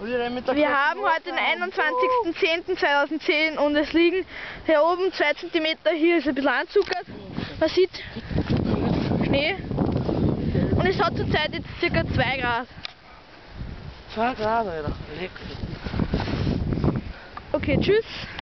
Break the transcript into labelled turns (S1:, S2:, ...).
S1: Wir haben heute den 21.10.2010 und es liegen hier oben 2 cm, hier ist ein bisschen anzuckert. Man sieht Schnee und es hat zurzeit jetzt ca. 2 Grad.
S2: 2 Grad, Alter. Leck.
S1: Okay, tschüss.